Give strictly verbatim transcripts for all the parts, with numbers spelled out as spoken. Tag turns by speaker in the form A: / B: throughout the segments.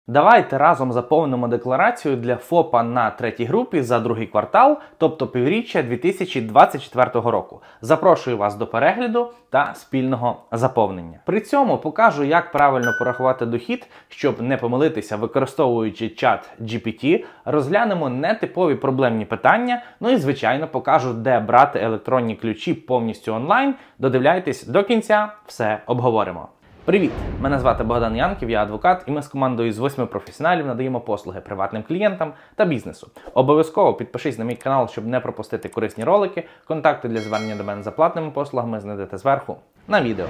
A: Давайте разом заповнимо декларацію для ФОПа на третій групі за другий квартал, тобто півріччя дві тисячі двадцять четвертого року. Запрошую вас до перегляду та спільного заповнення. При цьому покажу, як правильно порахувати дохід, щоб не помилитися, використовуючи чат джі пі ті, розглянемо нетипові проблемні питання, ну і, звичайно, покажу, де брати електронні ключі повністю онлайн. Додивляйтесь до кінця, все обговоримо. Привіт! Мене звати Богдан Янків, я адвокат, і ми з командою з восьми професіоналів надаємо послуги приватним клієнтам та бізнесу. Обов'язково підпишись на мій канал, щоб не пропустити корисні ролики. Контакти для звернення до мене за платними послугами знайдете зверху на відео.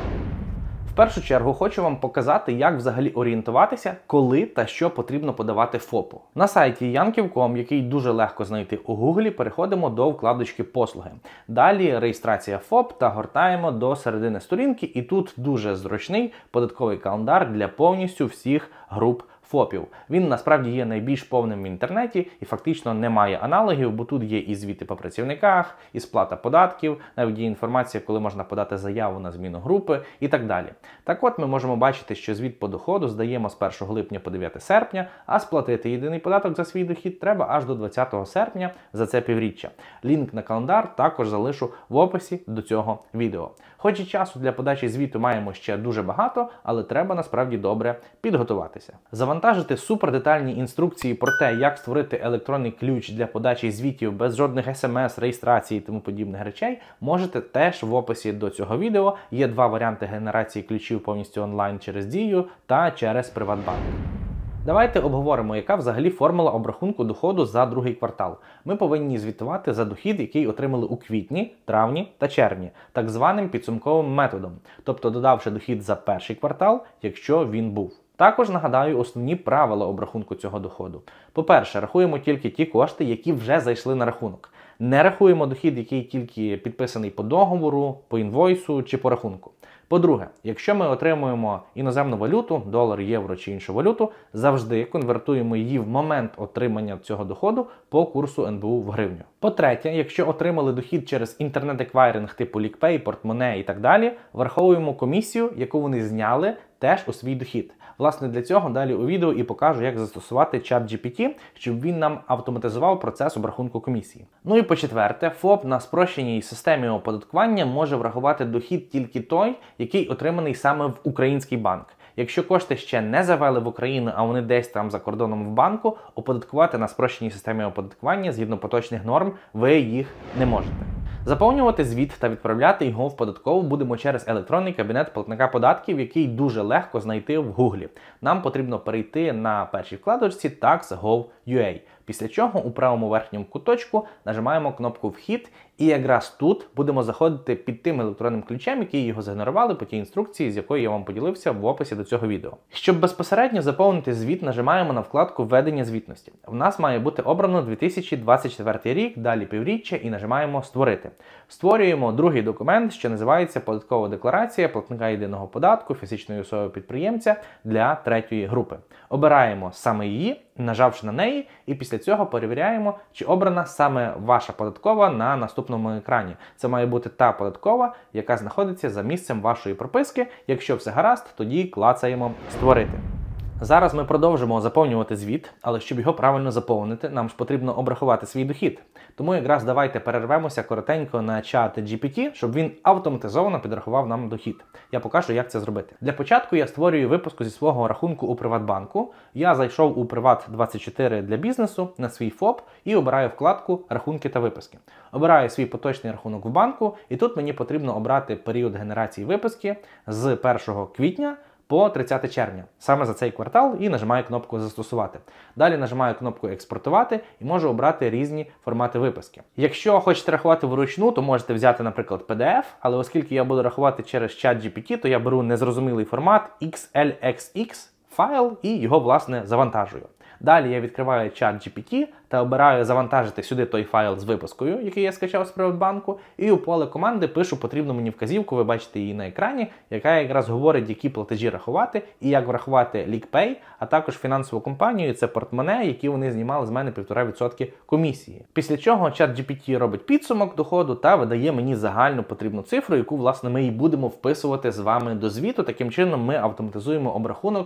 A: В першу чергу хочу вам показати, як взагалі орієнтуватися, коли та що потрібно подавати ФОПу. На сайті янків крапка ком, який дуже легко знайти у Гуглі, переходимо до вкладочки «Послуги». Далі реєстрація ФОП та гортаємо до середини сторінки, і тут дуже зручний податковий календар для повністю всіх груп ФОПів. Він насправді є найбільш повним в інтернеті і фактично немає аналогів, бо тут є і звіти по працівниках, і сплата податків, навіть є інформація, коли можна подати заяву на зміну групи і так далі. Так от ми можемо бачити, що звіт по доходу здаємо з першого липня по дев'яте серпня, а сплатити єдиний податок за свій дохід треба аж до двадцятого серпня за це півріччя. Лінк на календар також залишу в описі до цього відео. Хоч і часу для подачі звіту маємо ще дуже багато, але треба насправді добре підготуватися. Завантажити супердетальні інструкції про те, як створити електронний ключ для подачі звітів без жодних смс, реєстрації і тому подібних речей, можете теж в описі до цього відео. Є два варіанти генерації ключів повністю онлайн через Дію та через Приватбанк. Давайте обговоримо, яка взагалі формула обрахунку доходу за другий квартал. Ми повинні звітувати за дохід, який отримали у квітні, травні та червні, так званим підсумковим методом, тобто додавши дохід за перший квартал, якщо він був. Також нагадаю основні правила обрахунку цього доходу. По-перше, рахуємо тільки ті кошти, які вже зайшли на рахунок. Не рахуємо дохід, який тільки підписаний по договору, по інвойсу чи по рахунку. По-друге, якщо ми отримуємо іноземну валюту, долар, євро чи іншу валюту, завжди конвертуємо її в момент отримання цього доходу по курсу ен бе у в гривню. По-третє, якщо отримали дохід через інтернет-еквайринг типу лікпей, портмоне і так далі, враховуємо комісію, яку вони зняли теж у свій дохід. Власне, для цього далі у відео і покажу, як застосувати чат джі пі ті, щоб він нам автоматизував процес обрахунку комісії. Ну і по-четверте, ФОП на спрощеній системі оподаткування може врахувати дохід тільки той, який отриманий саме в український банк. Якщо кошти ще не завели в Україну, а вони десь там за кордоном в банку, оподаткувати на спрощеній системі оподаткування згідно поточних норм ви їх не можете. Заповнювати звіт та відправляти його в податкову будемо через електронний кабінет платника податків, який дуже легко знайти в Гуглі. Нам потрібно перейти на першій вкладочці tax точка гов точка ю а, після чого у правому верхньому куточку нажимаємо кнопку «Вхід», і якраз тут будемо заходити під тим електронним ключем, який його згенерували по тій інструкції, з якою я вам поділився в описі до цього відео. Щоб безпосередньо заповнити звіт, нажимаємо на вкладку «Введення звітності». В нас має бути обрано дві тисячі двадцять четвертий рік, далі півріччя і нажимаємо «Створити». Створюємо другий документ, що називається «Податкова декларація платника єдиного податку фізичної особи-підприємця для третьої групи». Обираємо саме її, нажавши на неї, і після цього перевіряємо, чи обрана саме ваша податкова на наступному екрані. Це має бути та податкова, яка знаходиться за місцем вашої прописки. Якщо все гаразд, тоді клацаємо «Створити». Зараз ми продовжимо заповнювати звіт, але щоб його правильно заповнити, нам ж потрібно обрахувати свій дохід. Тому якраз давайте перервемося коротенько на чат джі пі ті, щоб він автоматизовано підрахував нам дохід. Я покажу, як це зробити. Для початку я створюю випуску зі свого рахунку у Приватбанку. Я зайшов у Приват двадцять чотири для бізнесу на свій ФОП і обираю вкладку «Рахунки та виписки». Обираю свій поточний рахунок в банку, і тут мені потрібно обрати період генерації виписки з першого квітня по тридцяте червня, саме за цей квартал, і нажимаю кнопку «Застосувати». Далі нажимаю кнопку «Експортувати» і можу обрати різні формати виписки. Якщо хочете рахувати вручну, то можете взяти, наприклад, пі ді еф, але оскільки я буду рахувати через чат джі пі ті, то я беру незрозумілий формат ікс ел ікс ікс файл і його, власне, завантажую. Далі я відкриваю чат джі пі ті та обираю завантажити сюди той файл з випискою, який я скачав з Приватбанку, і у поле команди пишу потрібну мені вказівку, ви бачите її на екрані, яка якраз говорить, які платежі рахувати і як врахувати лікпей, а також фінансову компанію, це портмоне, які вони знімали з мене півтора відсотка комісії. Після чого чат джі пі ті робить підсумок доходу та видає мені загальну потрібну цифру, яку, власне, ми і будемо вписувати з вами до звіту. Таким чином ми автоматизуємо обрахунок в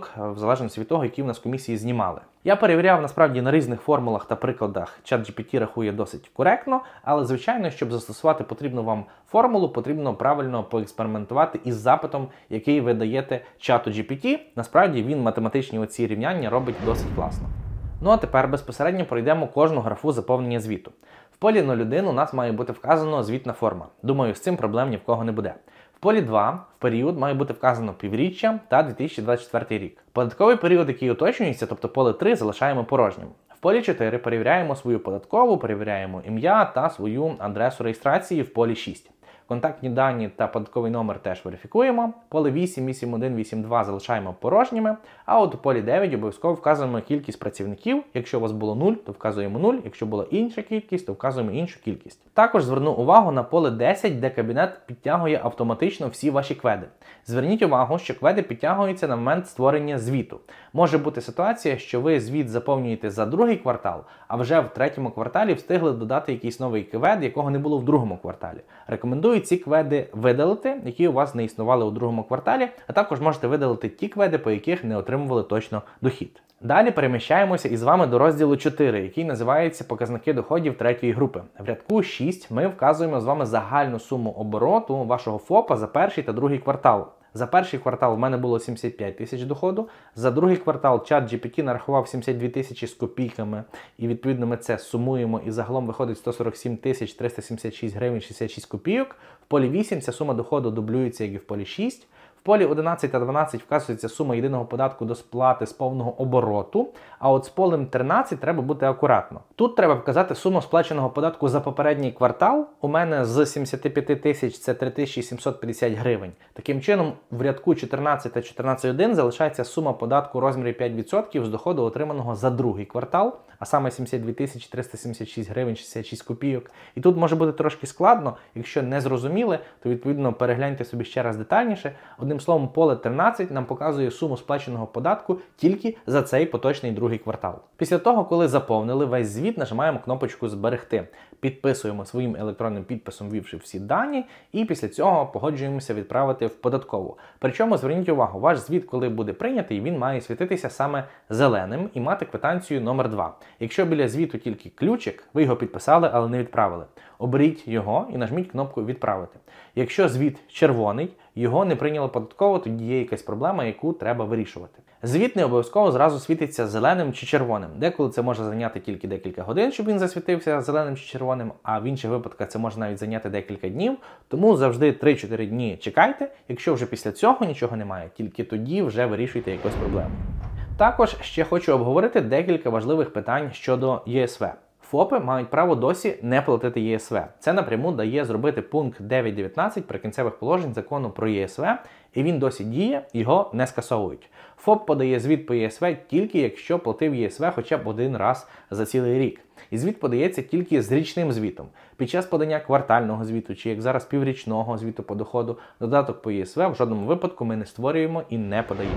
A: залежності від того, які в нас комісії знімали. Я перевіряв насправді на різних формулах та прикладах. ChatGPT рахує досить коректно, але звичайно, щоб застосувати потрібну вам формулу, потрібно правильно поекспериментувати із запитом, який ви даєте чату джі пі ті. Насправді він математичні оці рівняння робить досить класно. Ну а тепер безпосередньо пройдемо кожну графу заповнення звіту. В полі нуль один у нас має бути вказано звітна форма. Думаю, з цим проблем ні в кого не буде. В полі два в період має бути вказано півріччя та дві тисячі двадцять четвертий рік. Податковий період, який уточнюється, тобто поле три, залишаємо порожнім. В полі чотири перевіряємо свою податкову, перевіряємо ім'я та свою адресу реєстрації в полі шість. Контактні дані та податковий номер теж верифікуємо. Поле вісім, вісім один, вісім два залишаємо порожніми. А от у полі дев'ять обов'язково вказуємо кількість працівників. Якщо у вас було нуль, то вказуємо нуль. Якщо була інша кількість, то вказуємо іншу кількість. Також зверну увагу на поле десять, де кабінет підтягує автоматично всі ваші кведи. Зверніть увагу, що кведи підтягуються на момент створення звіту. Може бути ситуація, що ви звіт заповнюєте за другий квартал, а вже в третьому кварталі встигли додати якийсь новий квед, якого не було в другому кварталі. Рекомендую ці кведи видалити, які у вас не існували у другому кварталі, а також можете видалити ті кведи, по яких не отримували точно дохід. Далі переміщаємося із вами до розділу чотири, який називається «Показники доходів третьої групи». В рядку шість ми вказуємо з вами загальну суму обороту вашого ФОПа за перший та другий квартал. За перший квартал в мене було сімдесят п'ять тисяч доходу, за другий квартал чат джі пі ті нарахував сімдесят дві тисячі з копійками, і відповідно ми це сумуємо, і загалом виходить сто сорок сім тисяч триста сімдесят шість гривень шістдесят шість копійок. В полі вісім ця сума доходу дублюється, як і в полі шість. В полі одинадцять та дванадцять вказується сума єдиного податку до сплати з повного обороту, а от з полем тринадцять треба бути акуратно. Тут треба вказати суму сплаченого податку за попередній квартал. У мене з сімдесят п'ять тисяч це три тисячі сімсот п'ятдесят гривень. Таким чином, в рядку чотирнадцять та чотирнадцять один залишається сума податку у розмірі п'ять відсотків з доходу, отриманого за другий квартал, а саме сімдесят дві тисячі триста сімдесят шість гривень шістдесят шість копійок. І тут може бути трошки складно, якщо не зрозуміли, то відповідно перегляньте собі ще раз детальніше. Одним словом, поле тринадцять нам показує суму сплаченого податку тільки за цей поточний другий квартал. Після того, коли заповнили весь звіт, нажимаємо кнопочку «Зберегти». Підписуємо своїм електронним підписом, ввівши всі дані, і після цього погоджуємося відправити в податкову. Причому, зверніть увагу, ваш звіт, коли буде прийнятий, він має світитися саме зеленим і мати квитанцію номер два. Якщо біля звіту тільки ключик, ви його підписали, але не відправили. Оберіть його і нажміть кнопку «Відправити». Якщо звіт червоний, його не прийняло податково, тоді є якась проблема, яку треба вирішувати. Звіт не обов'язково зразу світиться зеленим чи червоним. Деколи це може зайняти тільки декілька годин, щоб він засвітився зеленим чи червоним, а в інших випадках це може навіть зайняти декілька днів. Тому завжди три-чотири дні чекайте. Якщо вже після цього нічого немає, тільки тоді вже вирішуйте якусь проблему. Також ще хочу обговорити декілька важливих питань щодо є ес ве. ФОПи мають право досі не платити є ес ве. Це напряму дає зробити пункт дев'ять дев'ятнадцять прикінцевих положень закону про є ес ве, і він досі діє, його не скасовують. ФОП подає звіт по є ес ве тільки якщо платив є ес ве хоча б один раз за цілий рік. І звіт подається тільки з річним звітом. Під час подання квартального звіту, чи як зараз піврічного звіту по доходу, додаток по є ес ве в жодному випадку ми не створюємо і не подаємо.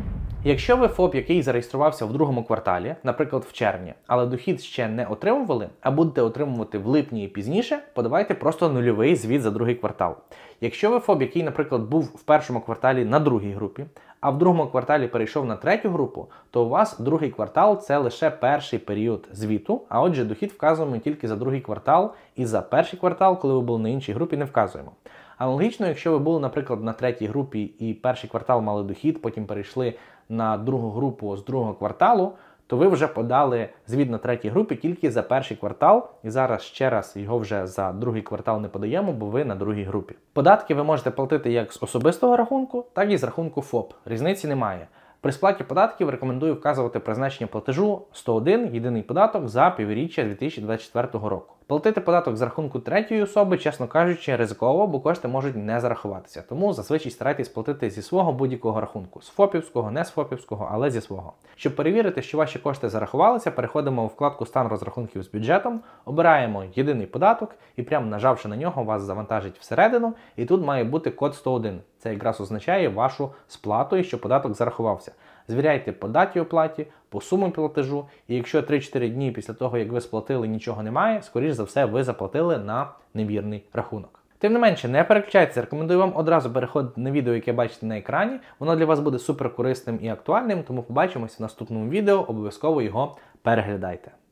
A: Якщо ви ФОП, який зареєструвався в другому кварталі, наприклад в червні, але дохід ще не отримували, а будете отримувати в липні і пізніше, подавайте просто нульовий звіт за другий квартал. Якщо ви ФОП, який, наприклад, був в першому кварталі на другій групі, а в другому кварталі перейшов на третю групу, то у вас другий квартал – це лише перший період звіту, а отже дохід вказуємо тільки за другий квартал, і за перший квартал, коли ви були на іншій групі, не вказуємо. Аналогічно, якщо ви були, наприклад, на третій групі і перший квартал мали дохід, потім перейшли на другу групу з другого кварталу, то ви вже подали звіт на третій групі тільки за перший квартал, і зараз ще раз його вже за другий квартал не подаємо, бо ви на другій групі. Податки ви можете платити як з особистого рахунку, так і з рахунку ФОП. Різниці немає. При сплаті податків рекомендую вказувати призначення платежу сто один єдиний податок за півріччя дві тисячі двадцять четвертого року. Платити податок з рахунку третьої особи, чесно кажучи, ризиково, бо кошти можуть не зарахуватися. Тому зазвичай старайтесь платити зі свого будь-якого рахунку. З ФОПівського, не з ФОПівського, але зі свого. Щоб перевірити, що ваші кошти зарахувалися, переходимо у вкладку «Стан розрахунків з бюджетом», обираємо єдиний податок і прямо нажавши на нього, вас завантажить всередину, і тут має бути код сто один. Це якраз означає вашу сплату і що податок зарахувався. Звіряйте по даті оплаті, по сумі платежу, і якщо три-чотири дні після того, як ви сплатили, нічого немає, скоріш за все ви заплатили на невірний рахунок. Тим не менше, не переключайтеся, рекомендую вам одразу переходити на відео, яке бачите на екрані. Воно для вас буде супер корисним і актуальним, тому побачимось в наступному відео, обов'язково його переглядайте.